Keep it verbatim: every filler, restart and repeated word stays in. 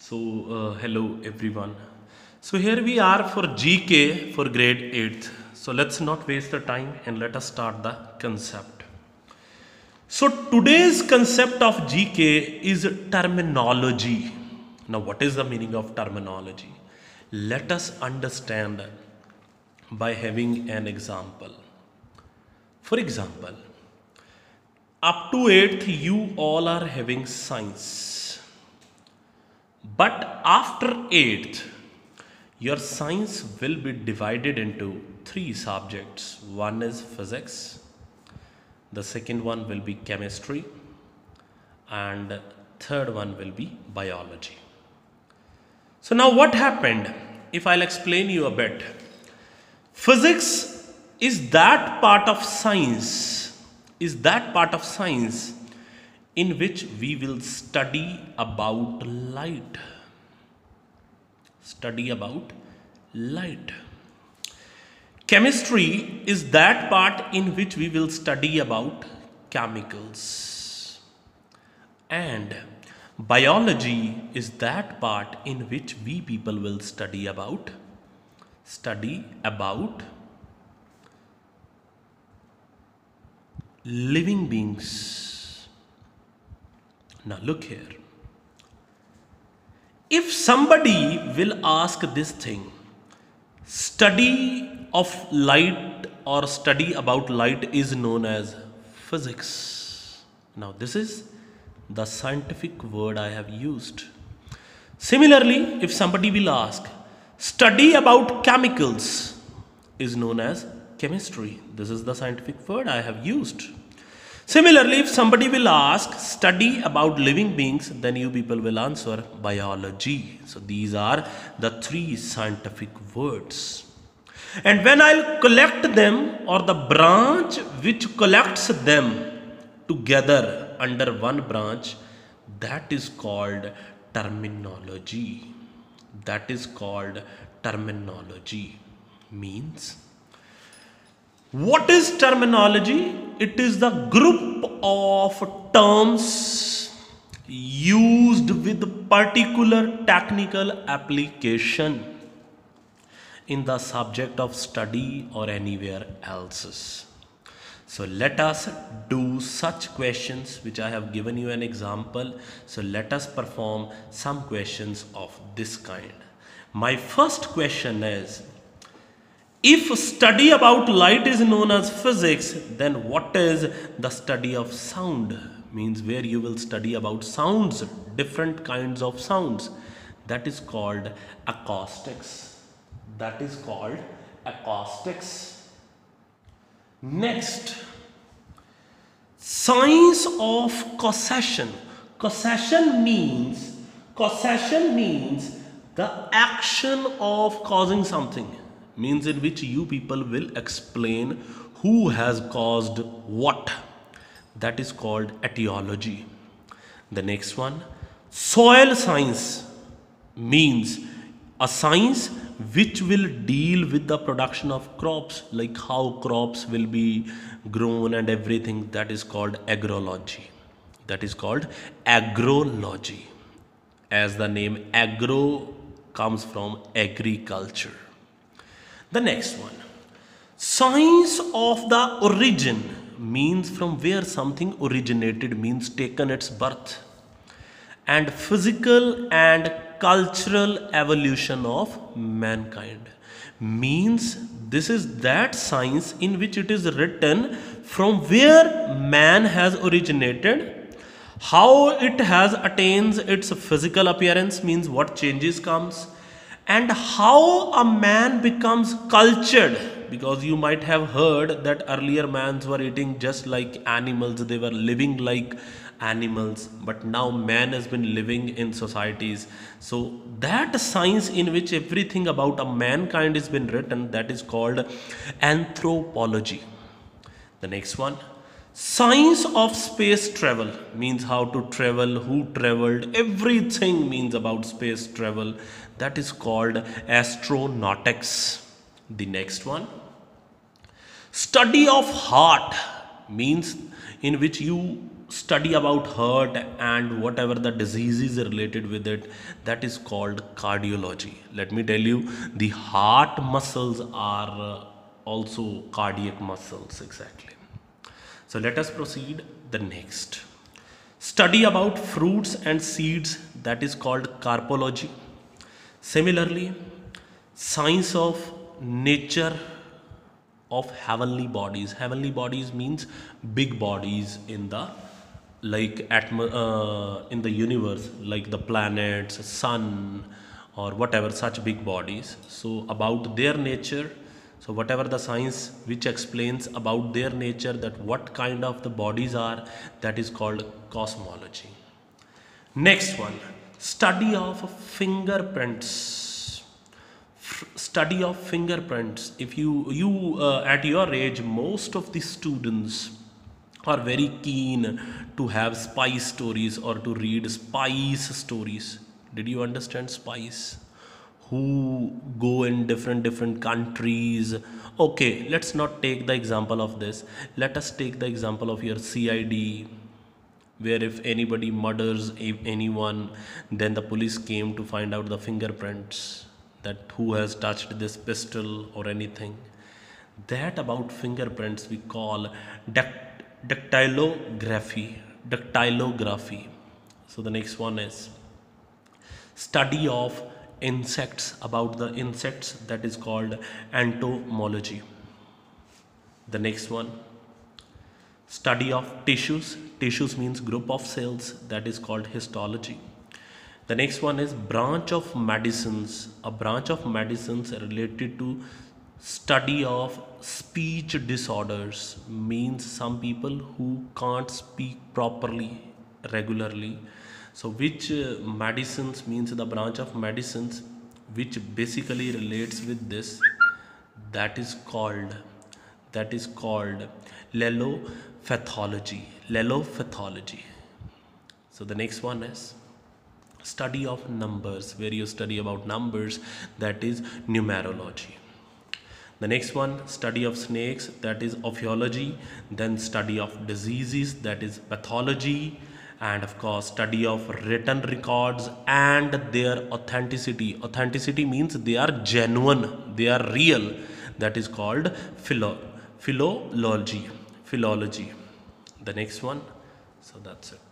So, uh, hello everyone. So, here we are for G K for grade eighth. So, let's not waste the time and let us start the concept. So, today's concept of G K is terminology. Now, what is the meaning of terminology? Let us understand by having an example. For example, up to eighth, you all are having science. But after eighth, your science will be divided into three subjects. One is physics, the second one will be chemistry, and third one will be biology. So now what happened? If I'll explain you a bit. Physics is that part of science, is that part of science in which we will study about light. Study about light. Chemistry is that part in which we will study about chemicals. And biology is that part in which we people will study about study about living beings. Now look here. If somebody will ask this thing, study of light or study about light is known as physics. Now this is the scientific word I have used. Similarly, if somebody will ask, study about chemicals is known as chemistry. This is the scientific word I have used. Similarly, if somebody will ask, study about living beings, then you people will answer biology. So these are the three scientific words. And when I'll collect them, or the branch which collects them together under one branch, that is called terminology. That is called terminology. Means, what is terminology? It is the group of terms used with particular technical application in the subject of study or anywhere else. So let us do such questions which I have given you an example. So let us perform some questions of this kind. My first question is, if study about light is known as physics, then what is the study of sound? Means where you will study about sounds, different kinds of sounds. That is called acoustics. That is called acoustics. Next, science of causation. Causation means, causation means the action of causing something. Means in which you people will explain who has caused what. That is called etiology. The next one, soil science, means a science which will deal with the production of crops, like how crops will be grown and everything. That is called agrology. That is called agrology, as the name agro comes from agriculture. The next one, science of the origin, means from where something originated, means taken its birth. And physical and cultural evolution of mankind, means this is that science in which it is written from where man has originated, how it has attains its physical appearance, means what changes comes, and how a man becomes cultured. Because you might have heard that earlier mans were eating just like animals, they were living like animals, but now man has been living in societies. So that science in which everything about a mankind has been written, that is called anthropology. The next one, science of space travel, means how to travel, who traveled, everything means about space travel. That is called astronautics. The next one, study of heart, means in which you study about heart and whatever the diseases related with it, that is called cardiology. Let me tell you, the heart muscles are uh, also cardiac muscles, exactly. So let us proceed the next. Study about fruits and seeds, that is called carpology. Similarly, science of nature of heavenly bodies. Heavenly bodies means big bodies in the like atmo- uh, in the universe, like the planets, sun, or whatever such big bodies. So about their nature. So whatever the science which explains about their nature, that what kind of the bodies are, that is called cosmology. Next one, study of fingerprints. F- study of fingerprints. If you you uh, at your age, most of the students are very keen to have spy stories or to read spies stories. Did you understand spies? Who go in different different countries. Okay, let's not take the example of this. Let us take the example of your C I D, where if anybody murders a- anyone, then the police came to find out the fingerprints, that who has touched this pistol or anything. That about fingerprints we call dact- dactylography. Dactylography. So the next one is study of insects, about the insects, that is called entomology. The next one, study of tissues. Tissues means group of cells, that is called histology. The next one is branch of medicines. A branch of medicines related to study of speech disorders, means some people who can't speak properly regularly. So which uh, medicines means the branch of medicines which basically relates with this, that is called that is called lelophathology. Lelophathology. So the next one is study of numbers, where you study about numbers, that is numerology. The next one, study of snakes, that is ophiology. Then study of diseases, that is pathology. And of course, study of written records and their authenticity. Authenticity means they are genuine, they are real. That is called philo- philology. Philology. The next one. So that's it.